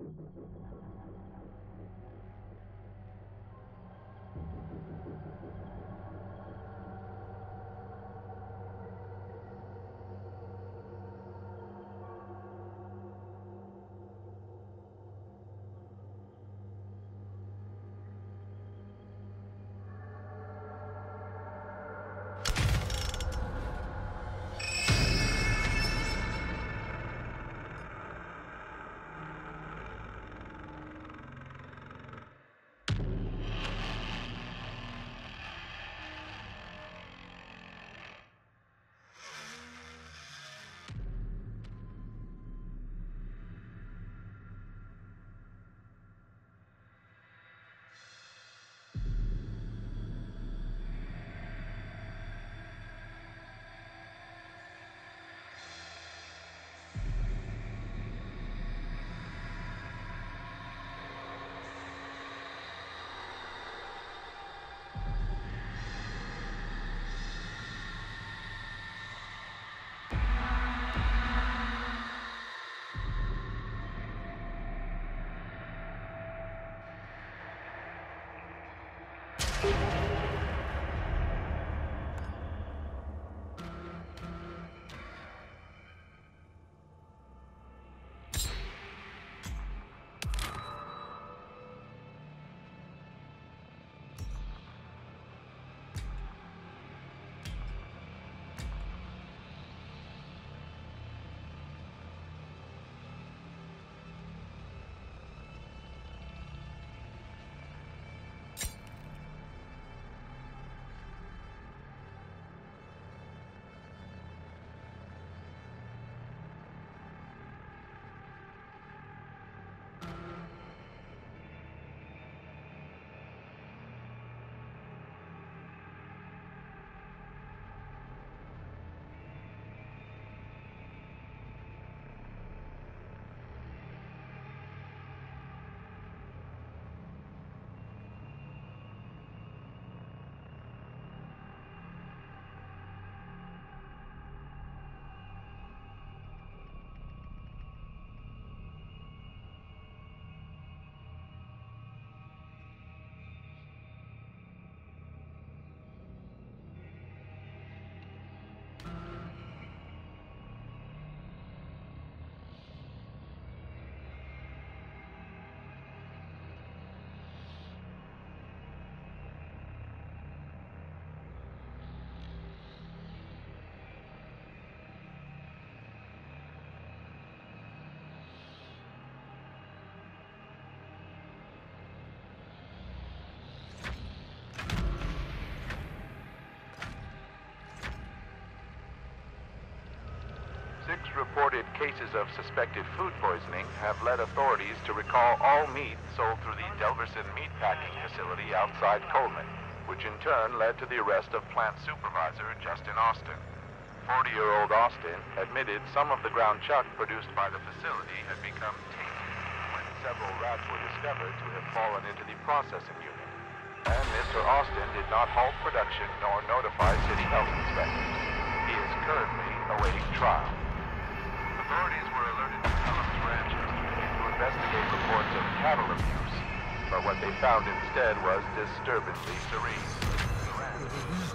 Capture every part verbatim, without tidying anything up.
Six reported cases of suspected food poisoning have led authorities to recall all meat sold through the Delverson meatpacking facility outside Coleman, which in turn led to the arrest of plant supervisor Justin Austin. forty-year-old Austin admitted some of the ground chuck produced by the facility had become tainted when several rats were discovered to have fallen into the processing unit. And Mister Austin did not halt production nor notify city health inspectors. He is currently awaiting trial. Authorities were alerted to Pelham's Ranch yesterday to investigate reports of cattle abuse, but what they found instead was disturbingly serene. The ranch...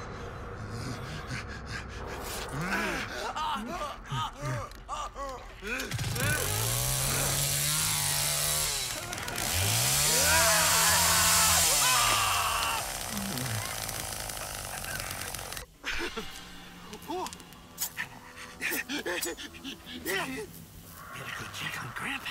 Better go check on Grandpa.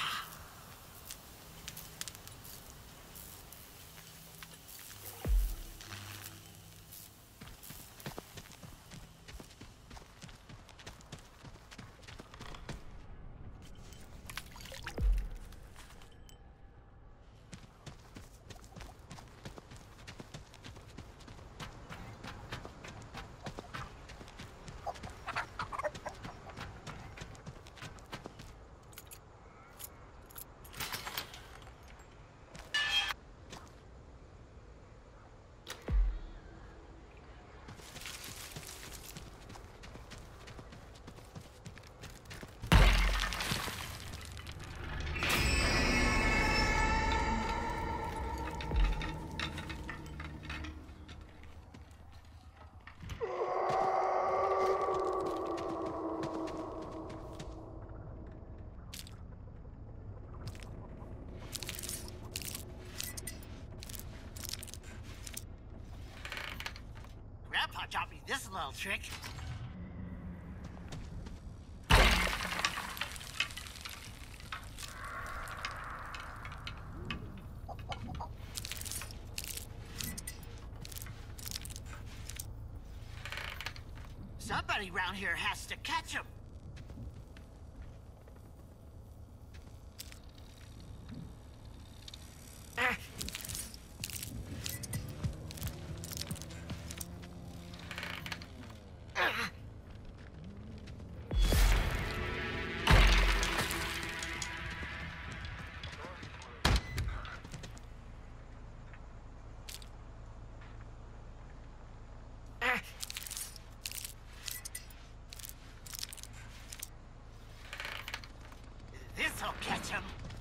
this little trick. Somebody around here has to catch him. This'll catch him.